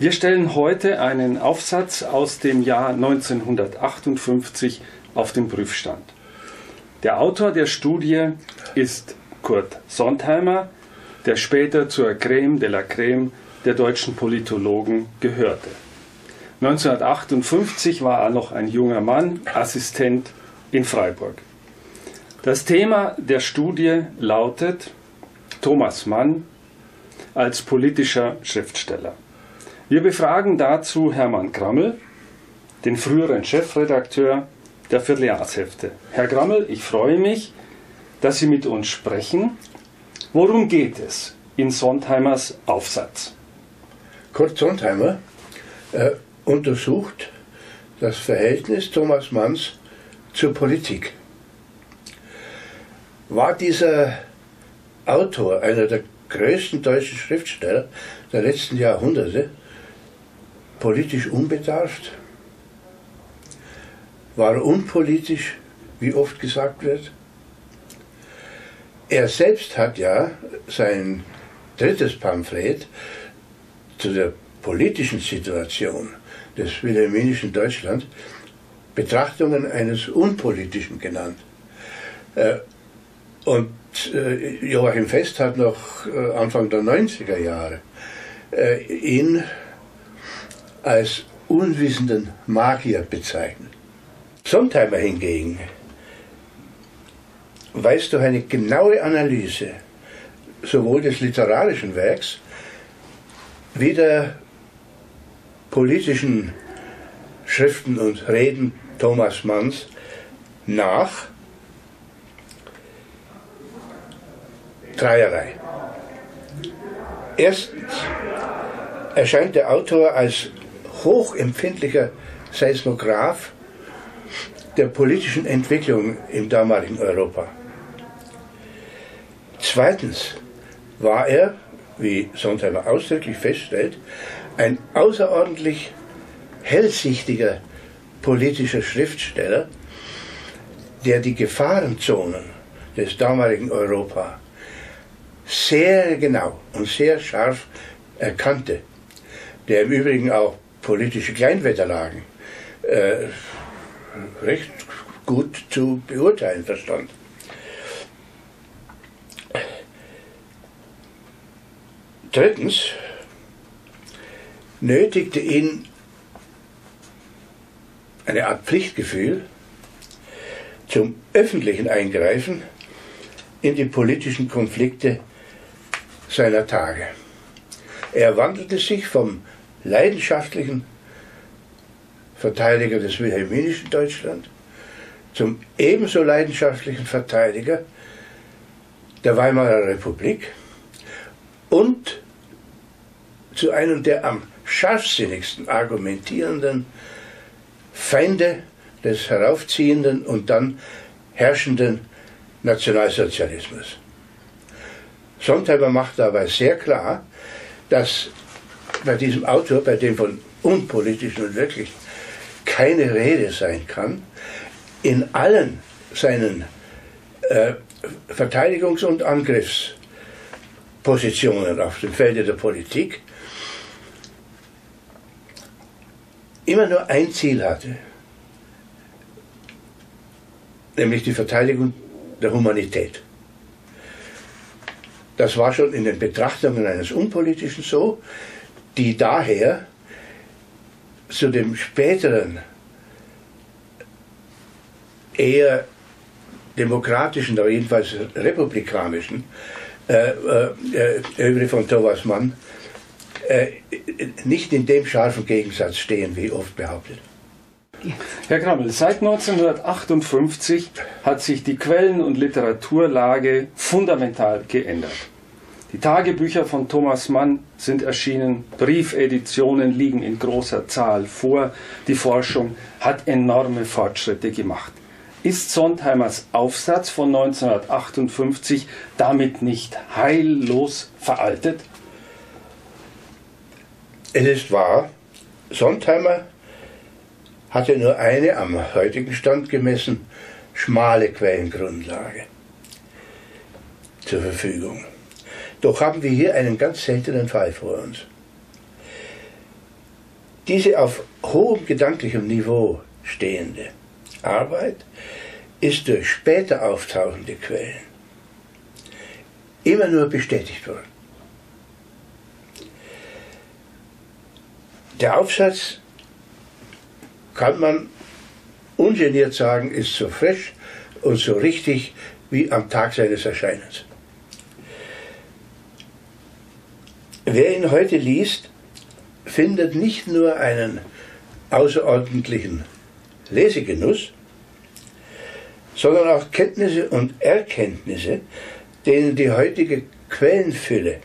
Wir stellen heute einen Aufsatz aus dem Jahr 1958 auf den Prüfstand. Der Autor der Studie ist Kurt Sontheimer, der später zur Crème de la Crème der deutschen Politologen gehörte. 1958 war er noch ein junger Mann, Assistent in Freiburg. Das Thema der Studie lautet Thomas Mann als politischer Schriftsteller. Wir befragen dazu Hermann Grammel, den früheren Chefredakteur der Vierteljahrshefte. Herr Grammel, ich freue mich, dass Sie mit uns sprechen. Worum geht es in Sontheimers Aufsatz? Kurt Sontheimer untersucht das Verhältnis Thomas Manns zur Politik. War dieser Autor einer der größten deutschen Schriftsteller der letzten Jahrhunderte politisch unbedarft? War er unpolitisch, wie oft gesagt wird? Er selbst hat ja sein drittes Pamphlet zu der politischen Situation des wilhelminischen Deutschland Betrachtungen eines Unpolitischen genannt. Und Joachim Fest hat noch Anfang der 90er Jahre ihn als unwissenden Magier bezeichnet. Sontheimer hingegen weist durch eine genaue Analyse sowohl des literarischen Werks wie der politischen Schriften und Reden Thomas Manns nach dreierlei. Erstens erscheint der Autor als hochempfindlicher Seismograph der politischen Entwicklung im damaligen Europa. Zweitens war er, wie Sontheimer ausdrücklich feststellt, ein außerordentlich hellsichtiger politischer Schriftsteller, der die Gefahrenzonen des damaligen Europa sehr genau und sehr scharf erkannte, der im Übrigen auch politische Kleinwetterlagen recht gut zu beurteilen verstand. Drittens nötigte ihn eine Art Pflichtgefühl zum öffentlichen Eingreifen in die politischen Konflikte seiner Tage. Er wandelte sich vom leidenschaftlichen Verteidiger des wilhelminischen Deutschland zum ebenso leidenschaftlichen Verteidiger der Weimarer Republik und zu einem der am scharfsinnigsten argumentierenden Feinde des heraufziehenden und dann herrschenden Nationalsozialismus. Sontheimer macht dabei sehr klar, dass bei diesem Autor, bei dem von unpolitisch nun wirklich keine Rede sein kann, in allen seinen Verteidigungs- und Angriffspositionen auf dem Felde der Politik immer nur ein Ziel hatte, nämlich die Verteidigung der Humanität. Das war schon in den Betrachtungen eines Unpolitischen so, die daher zu dem späteren, eher demokratischen, aber jedenfalls republikanischen Övre von Thomas Mann nicht in dem scharfen Gegensatz stehen, wie oft behauptet. Herr Grammel, seit 1958 hat sich die Quellen- und Literaturlage fundamental geändert. Die Tagebücher von Thomas Mann sind erschienen, Briefeditionen liegen in großer Zahl vor, die Forschung hat enorme Fortschritte gemacht. Ist Sontheimers Aufsatz von 1958 damit nicht heillos veraltet? Es ist wahr, Sontheimer hatte nur eine am heutigen Stand gemessen schmale Quellengrundlage zur Verfügung. Doch haben wir hier einen ganz seltenen Fall vor uns. Diese auf hohem gedanklichem Niveau stehende Arbeit ist durch später auftauchende Quellen immer nur bestätigt worden. Der Aufsatz, kann man ungeniert sagen, ist so frisch und so richtig wie am Tag seines Erscheinens. Wer ihn heute liest, findet nicht nur einen außerordentlichen Lesegenuss, sondern auch Kenntnisse und Erkenntnisse, denen die heutige Quellenfülle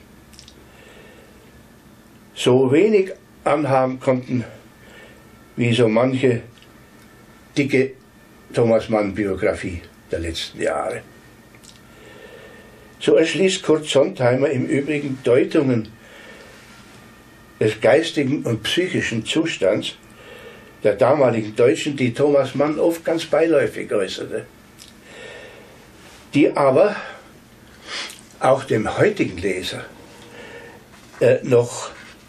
so wenig anhaben konnten, wie so manche dicke Thomas Mann-Biografie der letzten Jahre. So erschließt Kurt Sontheimer im Übrigen Deutungen des geistigen und psychischen Zustands der damaligen Deutschen, die Thomas Mann oft ganz beiläufig äußerte, die aber auch dem heutigen Leser noch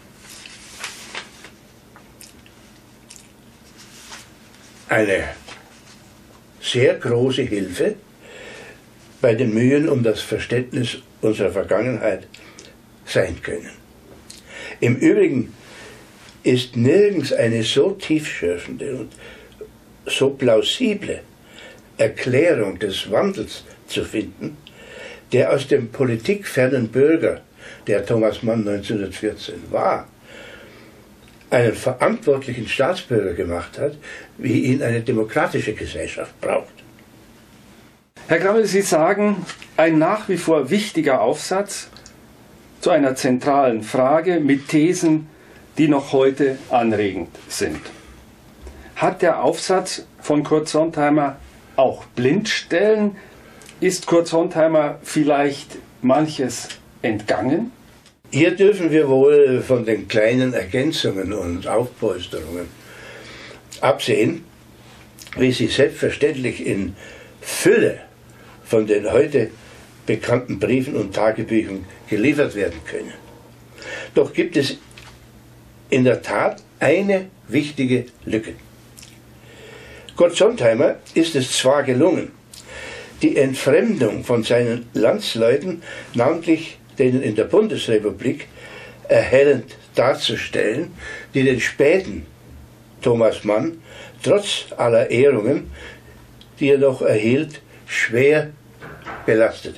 eine sehr große Hilfe bei den Mühen um das Verständnis unserer Vergangenheit sein können. Im Übrigen ist nirgends eine so tiefschürfende und so plausible Erklärung des Wandels zu finden, der aus dem politikfernen Bürger, der Thomas Mann 1914 war, einen verantwortlichen Staatsbürger gemacht hat, wie ihn eine demokratische Gesellschaft braucht. Herr Grammel, Sie sagen, ein nach wie vor wichtiger Aufsatz zu einer zentralen Frage mit Thesen, die noch heute anregend sind. Hat der Aufsatz von Kurt Sontheimer auch Blindstellen? Ist Kurt Sontheimer vielleicht manches entgangen? Hier dürfen wir wohl von den kleinen Ergänzungen und Aufpolsterungen absehen, wie sie selbstverständlich in Fülle von den heute bekannten Briefen und Tagebüchern geliefert werden können. Doch gibt es in der Tat eine wichtige Lücke. Kurt Sontheimer ist es zwar gelungen, die Entfremdung von seinen Landsleuten, namentlich denen in der Bundesrepublik, erhellend darzustellen, die den späten Thomas Mann trotz aller Ehrungen, die er noch erhielt, schwer belastete.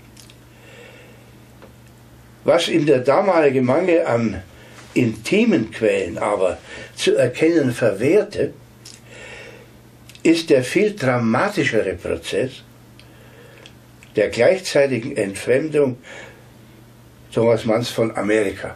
Was ihm der damalige Mangel an intimen Quellen aber zu erkennen verwehrte, ist der viel dramatischere Prozess der gleichzeitigen Entfremdung Thomas Manns von Amerika.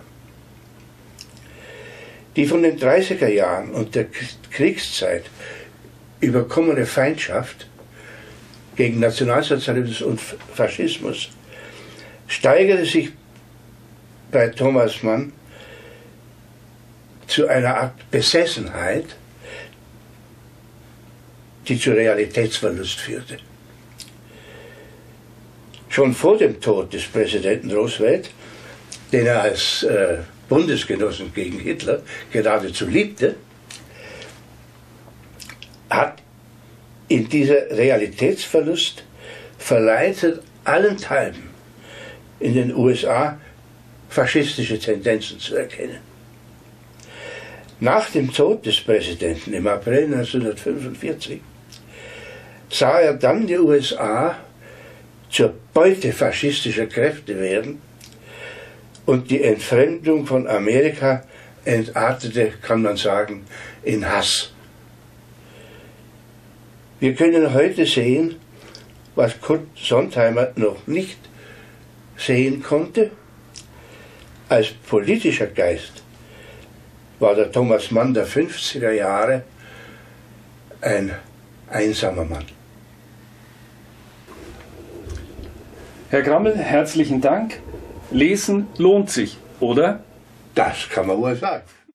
Die von den 30er Jahren und der Kriegszeit überkommene Feindschaft gegen Nationalsozialismus und Faschismus steigerte sich bei Thomas Mann zu einer Art Besessenheit, die zu Realitätsverlust führte. Schon vor dem Tod des Präsidenten Roosevelt, den er als Bundesgenossen gegen Hitler geradezu liebte, hat in dieser Realitätsverlust verleitet allenthalben in den USA faschistische Tendenzen zu erkennen. Nach dem Tod des Präsidenten im April 1945 sah er dann die USA zur Beute faschistischer Kräfte werden und die Entfremdung von Amerika entartete, kann man sagen, in Hass. Wir können heute sehen, was Kurt Sontheimer noch nicht sehen konnte. Als politischer Geist war der Thomas Mann der 50er Jahre ein einsamer Mann. Herr Grammel, herzlichen Dank. Lesen lohnt sich, oder? Das kann man wohl sagen.